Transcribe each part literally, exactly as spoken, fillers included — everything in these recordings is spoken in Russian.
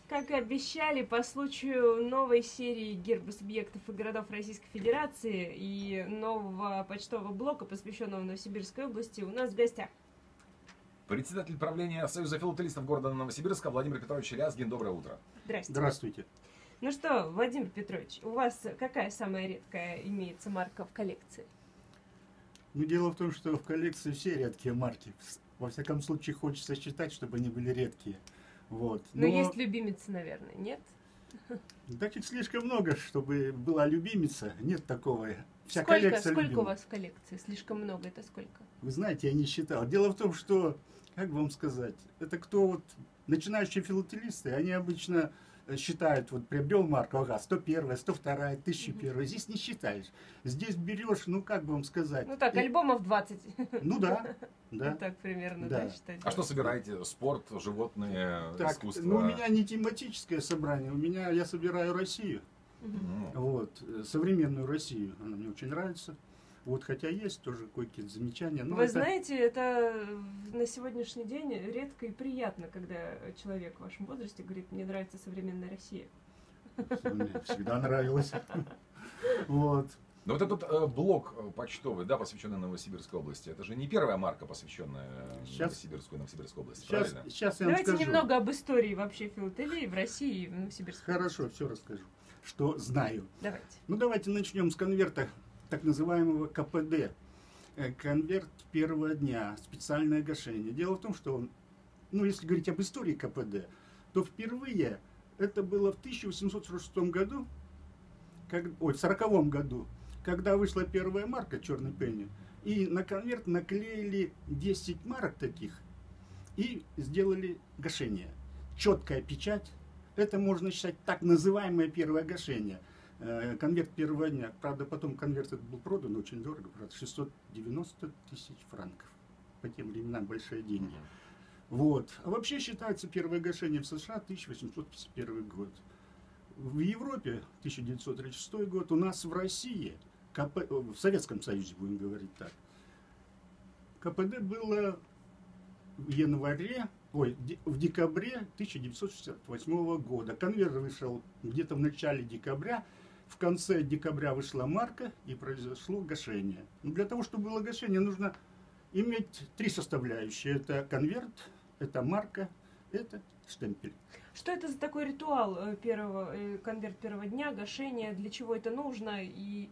Как и обещали, по случаю новой серии гербосубъектов и городов Российской Федерации и нового почтового блока, посвященного Новосибирской области, у нас в гостях председатель правления Союза филателистов города Новосибирска Владимир Петрович Лязгин. Доброе утро. Здравствуйте. Здравствуйте. Ну что, Владимир Петрович, у вас какая самая редкая имеется марка в коллекции? Ну, дело в том, что в коллекции все редкие марки. Во всяком случае, хочется считать, чтобы они были редкие. Вот. Но, Но есть любимица, наверное, нет? Таких слишком много, чтобы была любимица. Нет такого. Вся сколько коллекция сколько любимая. У вас в коллекции? Слишком много. Это сколько? Вы знаете, я не считал. Дело в том, что, как вам сказать, это кто вот начинающие филателисты, они обычно считают, вот приобрел марку, ага, сто первая, сто вторая, тысяча первая. Здесь не считаешь. Здесь берешь, ну как бы вам сказать. Ну так, и... альбомов двадцать. Ну да. Да. Ну, так примерно, да. да, считать. А что собираете? Спорт, животные, так, искусство? Ну, у меня не тематическое собрание, у меня я собираю Россию. Угу. Вот, современную Россию. Она мне очень нравится. Вот, хотя есть тоже кое-какие замечания. Вы это... знаете, это на сегодняшний день редко и приятно, когда человек в вашем возрасте говорит: мне нравится современная Россия. Мне всегда нравилось. Вот. Но вот этот э, блок почтовый, да, посвященный Новосибирской области, это же не первая марка, посвященная сейчас, Новосибирской Новосибирской области, сейчас, правильно? Сейчас я Давайте вам скажу. немного об истории вообще филателии в России и в Новосибирской Хорошо, области. все расскажу, что знаю. Давайте. Ну, давайте начнем с конверта так называемого ка пэ дэ. Конверт первого дня, специальное гашение. Дело в том, что, он, ну, если говорить об истории ка пэ дэ, то впервые это было в тысяча восемьсот сорок шестом году, как, ой, в сороковом году, когда вышла первая марка черный пенни, и на конверт наклеили десять марок таких и сделали гашение. Четкая печать. Это можно считать так называемое первое гашение. Конверт первого дня. Правда, потом конверт этот был продан очень дорого, правда, шестьсот девяносто тысяч франков. По тем временам большие деньги. Вот. А вообще считается первое гашение в США тысяча восемьсот пятьдесят первый год. В Европе тысяча девятьсот тридцать шестой год, у нас в России, КП, в Советском Союзе, будем говорить так, ка пэ дэ было в январе, ой, в декабре тысяча девятьсот шестьдесят восьмого года. Конверт вышел где-то в начале декабря. В конце декабря вышла марка и произошло гашение. Но для того, чтобы было гашение, нужно иметь три составляющие. Это конверт, это марка, это штемпель. Что это за такой ритуал первого, конверт первого дня, гашение, для чего это нужно? И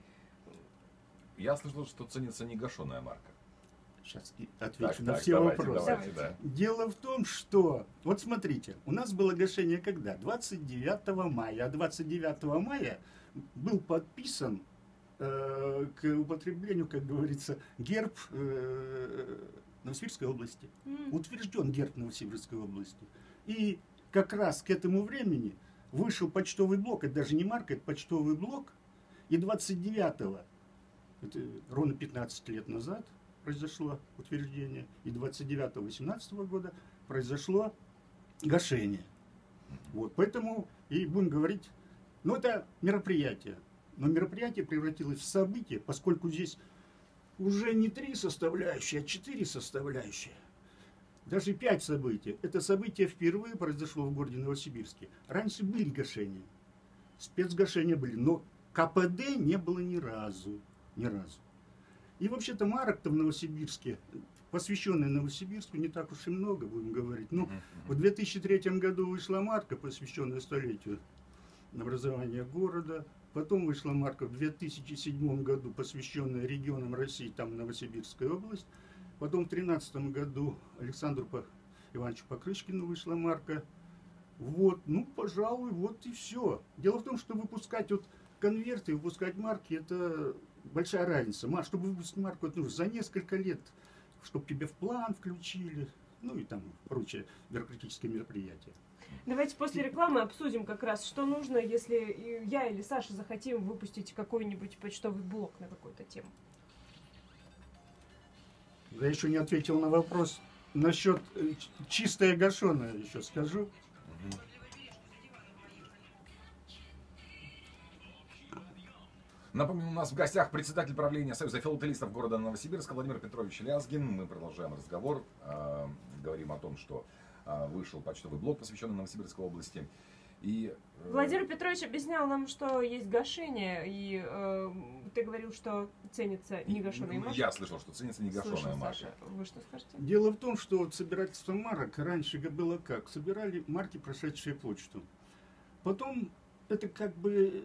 я слышал, что ценится негашенная марка. Сейчас отвечу так, на так, все давайте, вопросы. Давайте, да. Дело в том, что, вот смотрите, у нас было гашение когда? двадцать девятого мая. А двадцать девятого мая был подписан э, к употреблению, как говорится, герб э, Новосибирской области. Mm. Утвержден герб Новосибирской области. И как раз к этому времени вышел почтовый блок, это даже не марка, это почтовый блок. И двадцать девятого, это ровно пятнадцать лет назад, произошло утверждение, и двадцать девятого восемнадцатого года произошло гашение. Вот, поэтому и будем говорить, ну это мероприятие, но мероприятие превратилось в событие, поскольку здесь уже не три составляющие, а четыре составляющие, даже пять событий. Это событие впервые произошло в городе Новосибирске. Раньше были гашения, спецгашения были, но ка пэ дэ не было ни разу, ни разу. И вообще-то марок-то в Новосибирске, посвященной Новосибирску, не так уж и много, будем говорить. Ну, в две тысячи третьем году вышла марка, посвященная столетию образования города. Потом вышла марка в две тысячи седьмом году, посвященная регионам России, там Новосибирская область. Потом в две тысячи тринадцатом году Александру Ивановичу Покрышкину вышла марка. Вот, ну, пожалуй, вот и все. Дело в том, что выпускать вот конверты, выпускать марки, это большая разница. Чтобы выпустить марку, это нужно за несколько лет, чтобы тебе в план включили, ну и там прочие бюрократические мероприятия. Давайте после рекламы обсудим как раз, что нужно, если я или Саша захотим выпустить какой-нибудь почтовый блок на какую-то тему. Я еще не ответил на вопрос насчет чистое гашеное, еще скажу. Угу. Напомню, у нас в гостях председатель правления Союза филателистов города Новосибирска Владимир Петрович Лязгин. Мы продолжаем разговор, э, говорим о том, что э, вышел почтовый блок, посвященный Новосибирской области. И, э, Владимир Петрович объяснял нам, что есть гашение, и э, ты говорил, что ценится негашеные марки. Я слышал, что ценится негашеная марка. Саша, вы что скажете? Дело в том, что вот собирательство марок раньше было как? Собирали марки, прошедшие почту. Потом это как бы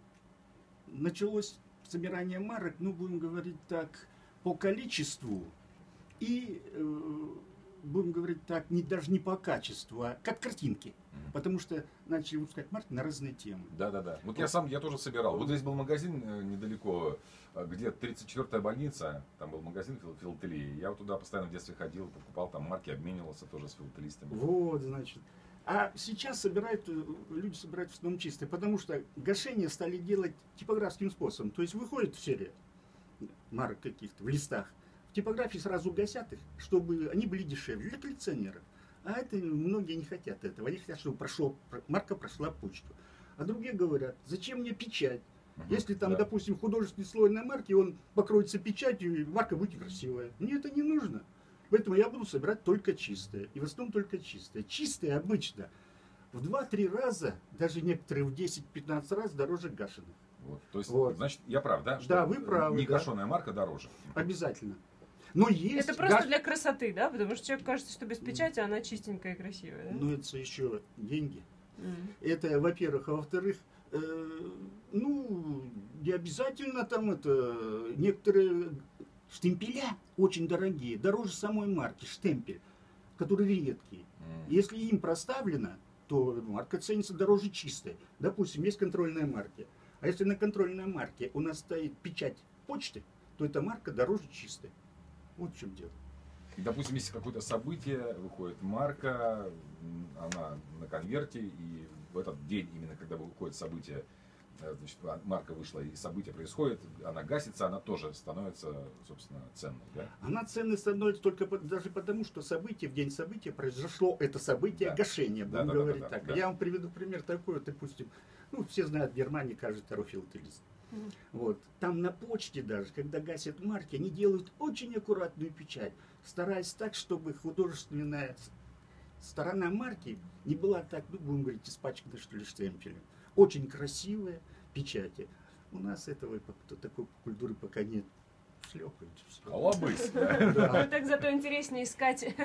началось собирание марок, ну, будем говорить так, по количеству и, э, будем говорить так, не, даже не по качеству, а как картинки. Mm-hmm. Потому что начали выпускать марки на разные темы. Да-да-да. Вот я сам, я тоже собирал. Вот здесь был магазин недалеко, где тридцать четвёртая больница, там был магазин филателии. Я вот туда постоянно в детстве ходил, покупал там марки, обменивался тоже с филателистами. Вот, значит. А сейчас собирают, люди собирают в основном чистые, потому что гашения стали делать типографским способом. То есть выходит серия марок каких-то в листах, в типографии сразу гасят их, чтобы они были дешевле для коллекционеров. А это многие не хотят этого. Они хотят, чтобы прошло, марка прошла почту. А другие говорят, зачем мне печать? Угу, если там, да. допустим, художественный слой на марке, он покроется печатью, и марка будет красивая. Мне это не нужно. Поэтому я буду собирать только чистые. И в основном только чистые. Чистые обычно в два-три раза, даже некоторые в десять-пятнадцать раз дороже гашеных. Вот, то есть, вот. Значит, я прав, да? Что да, вы правы. Негашеная да. марка дороже. Обязательно. Но есть это просто гаш... для красоты, да? Потому что человеку кажется, что без печати она чистенькая и красивая. Да? Ну, это еще деньги. Mm. Это, во-первых. А во-вторых, э, ну, не обязательно там это... Некоторые штемпеля очень дорогие, дороже самой марки, штемпель, которые редкие. Mm. Если им проставлено, то марка ценится дороже чистой. Допустим, есть контрольные марки. А если на контрольной марке у нас стоит печать почты, то эта марка дороже чистой. Вот в чем дело. Допустим, если какое-то событие, выходит марка, она на конверте, и в этот день, именно когда выходит событие, значит, марка вышла и событие происходит, она гасится, она тоже становится, собственно, ценной. Да? Она ценной становится только даже потому, что событие, в день события произошло это событие да. гашения, будем да, да, говорить да, да, так. Да. Я вам приведу пример такой, вот, допустим, ну, все знают, в Германии каждый второй филателист. Mm. Вот. Там на почте даже, когда гасят марки, они делают очень аккуратную печать, стараясь так, чтобы художественная сторона марки не была так, ну, будем говорить, испачкана, что ли, штемпелем. Очень красивые печати. У нас этого такой культуры пока нет. Шлепают. Колобысь. Ну так зато интереснее искать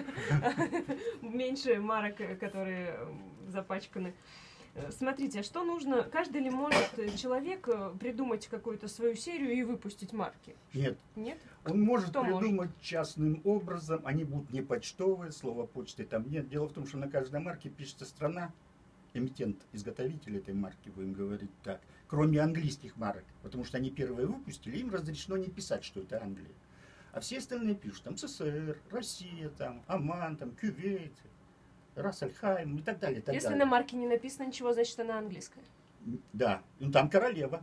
меньше марок, которые запачканы. Смотрите, а что нужно? Каждый ли может человек придумать какую-то свою серию и выпустить марки? Нет. Нет? Он может что придумать может? частным образом. Они будут не почтовые, слово почты там нет. Дело в том, что на каждой марке пишется страна, эмитент, изготовитель этой марки, будем говорить так. Кроме английских марок, потому что они первые выпустили, им разрешено не писать, что это Англия. А все остальные пишут, там СССР, Россия, там, Оман, там, Кювейт, Рас-Аль-Хайм и так далее. И так Если далее. на марке не написано ничего, значит она английская. Да, ну там королева.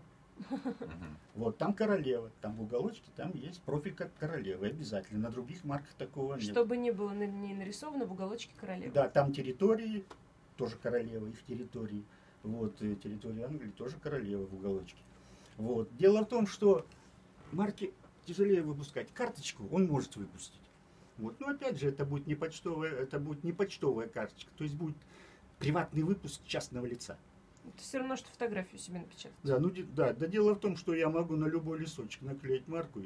Вот там королева, там в уголочке, там есть профиль как королева, обязательно. На других марках такого нет. Чтобы не было не нарисовано в уголочке королевы. Да, там территории, тоже королева, их территории. Вот, территория Англии тоже королева в уголочке. Вот. Дело в том, что марки тяжелее выпускать. Карточку он может выпустить. Вот. Но опять же, это будет не почтовая, это будет не почтовая карточка, то есть будет приватный выпуск частного лица. Это все равно, что фотографию себе напечатать. Да, ну да, да, дело в том, что я могу на любой листочек наклеить марку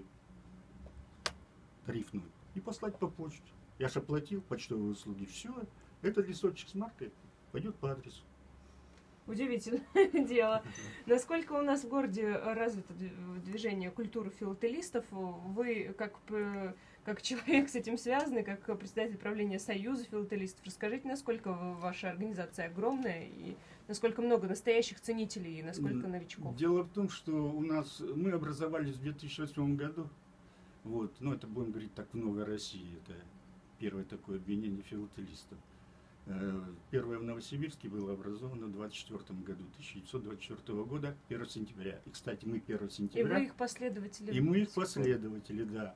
тарифную и послать по почте. Я же оплатил почтовые услуги, все, этот листочек с маркой пойдет по адресу. Удивительное дело. Насколько у нас в городе развито движение культуры филателистов, вы как, как человек с этим связанный, как председатель правления Союза филателистов, расскажите, насколько ваша организация огромная и насколько много настоящих ценителей и насколько новичков? Дело в том, что у нас мы образовались в две тысячи восьмом году. Вот, ну это будем говорить так в Новой России, это первое такое объединение филателистов. Первое в Новосибирске было образовано в двадцать четвёртом году, тысяча девятьсот двадцать четвёртого года, первого сентября. И, кстати, мы первого сентября... И вы их последователи? И мы их последователи, да.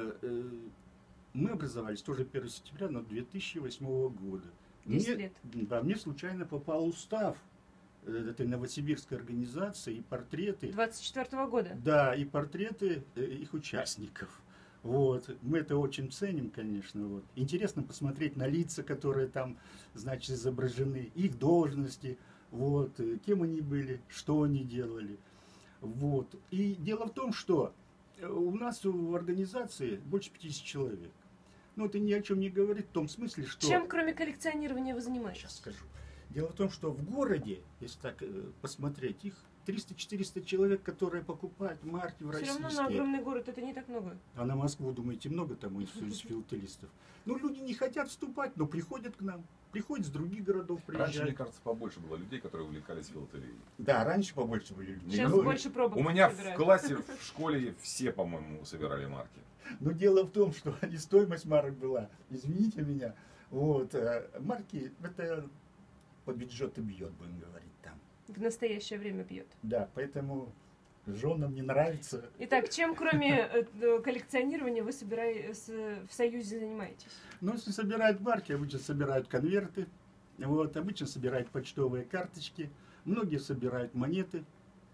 Мы образовались тоже первого сентября, но две тысячи восьмого года. десять лет. Да, мне случайно попал устав этой новосибирской организации и портреты... двадцать четвёртого года? Да, и портреты их участников. Вот. Мы это очень ценим, конечно. Вот. Интересно посмотреть на лица, которые там, значит, изображены, их должности. вот, э, кем они были, что они делали. Вот. И дело в том, что э, у нас в организации больше пятидесяти человек. Ну, это ни о чем не говорит в том смысле, что... Чем, кроме коллекционирования, вы Сейчас занимаетесь? скажу. Дело в том, что в городе, если так э, посмотреть, их триста-четыреста человек, которые покупают марки в Все равно на российские. огромный город это не так много. А на Москву, думаете, много там из, из филателистов? Ну, люди не хотят вступать, но приходят к нам. Приходят с других городов, Раньше, мне приезжают. кажется, побольше было людей, которые увлекались филателией. Да, раньше побольше были люди. Сейчас Ну, больше пробок У меня в собирают. классе, в школе все, по-моему, собирали марки. Но дело в том, что и стоимость марок была, извините меня, вот, э, марки, это по бюджету бьет, будем говорить там. В настоящее время бьет. Да, поэтому женам не нравится. Итак, чем, кроме э, коллекционирования, вы собирай- с- в Союзе занимаетесь? Ну, если собирают марки, обычно собирают конверты, вот, обычно собирают почтовые карточки, многие собирают монеты,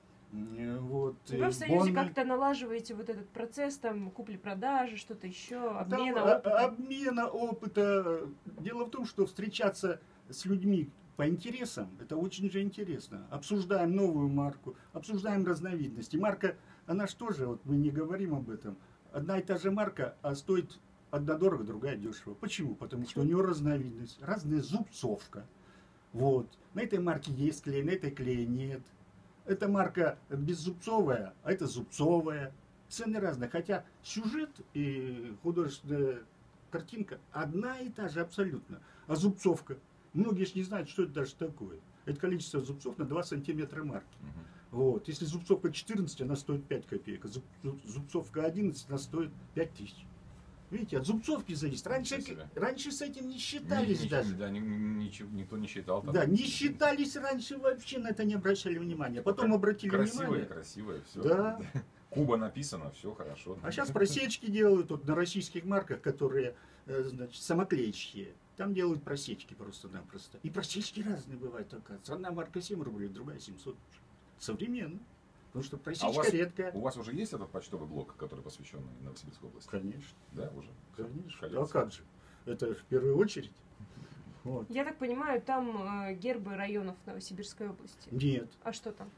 э, вот, Вы э, в Союзе бонны. как-то налаживаете вот этот процесс, там, купли-продажи, что-то еще, Там, обмена а- опытом? обмена опыта. Дело в том, что встречаться с людьми по интересам, это очень же интересно. Обсуждаем новую марку, обсуждаем разновидности. Марка, она что же, вот мы не говорим об этом, одна и та же марка, а стоит одна дорого, другая дешево. Почему? Потому что у нее разновидность, разная зубцовка. Вот. На этой марке есть клей, на этой клея нет. Эта марка беззубцовая, а это зубцовая. Цены разные. Хотя сюжет и художественная картинка одна и та же абсолютно. А зубцовка? Многие же не знают, что это даже такое. Это количество зубцов на два сантиметра марки. Мгм. Вот. Если зубцовка четырнадцать, она стоит пять копеек. А зуб- зуб- зубцовка одиннадцать, она стоит пять тысяч. Видите, от зубцовки зависит. Раньше, Ничего себе. раньше с этим не считались Ни- даже. Да, ни- ни- ничего- никто не считал. Там. Да, не считались раньше, вообще на это не обращали внимания. Потом обратили Красивое, внимание. красивое, все. Да. Куба написано, все хорошо. А сейчас просечки делают вот на российских марках, которые, э, значит, самоклеящие. Там делают просечки просто-напросто. И просечки разные бывают, оказывается. Одна марка семь рублей, другая семьсот. Современно. Потому что А у просечка вас, редкая. у вас уже есть этот почтовый блок, который посвящен Новосибирской области? Конечно, Да, уже? конечно. Коллекция. А как же? Это в первую очередь. Вот. Я так понимаю, там э, гербы районов Новосибирской области. Нет. А что там?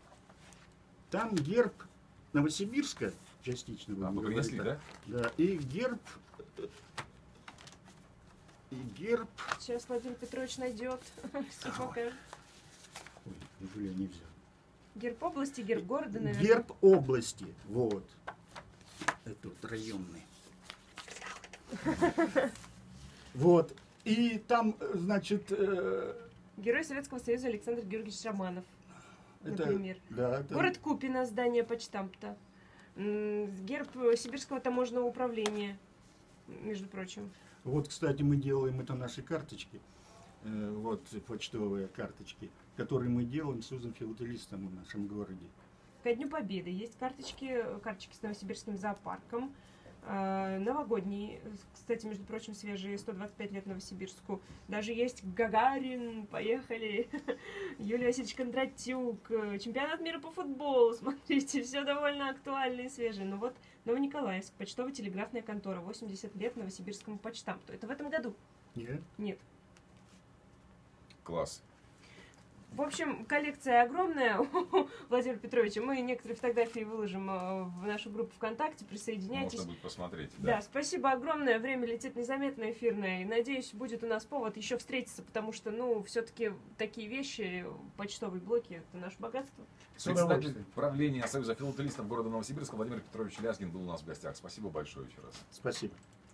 Там герб Новосибирска, частично А, будем вы говорить принесли, так. да? Да, и герб... И герб... Сейчас Владимир Петрович найдет. Все покажет. Ой, неужели я не взял? Герб области, герб города, наверное. Герб области, вот. Это вот районный. Вот. И там, значит, э, Герой Советского Союза Александр Георгиевич Романов, это... например. Да, это... Город Купино, здание почтамта. М, Герб Сибирского таможенного управления, между прочим. Вот, кстати, мы делаем это наши карточки. Э, вот почтовые карточки, которые мы делаем с узом филателистом в нашем городе. Ко Дню Победы есть карточки, карточки с Новосибирским зоопарком. Э, Новогодние, кстати, между прочим, свежие, сто двадцать пять лет Новосибирску. Даже есть Гагарин, поехали, Юлий Васильевич Кондратюк, э, чемпионат мира по футболу, смотрите, все довольно актуально и свежее. Ну вот, Новониколаевск, почтово-телеграфная контора, восемьдесят лет Новосибирскому почтамту. Это в этом году? Нет? Нет. Класс. В общем, коллекция огромная у Владимира Петровича. Мы некоторые фотографии выложим э, в нашу группу ВКонтакте. Присоединяйтесь. Можно будет посмотреть. Да, спасибо огромное. Время летит незаметно эфирное. И надеюсь, будет у нас повод еще встретиться, потому что, ну, все-таки такие вещи, почтовые блоки, это наше богатство. С Председатель удовольствием. правления Союза филателистов города Новосибирска Владимир Петрович Лязгин был у нас в гостях. Спасибо большое еще раз. Спасибо.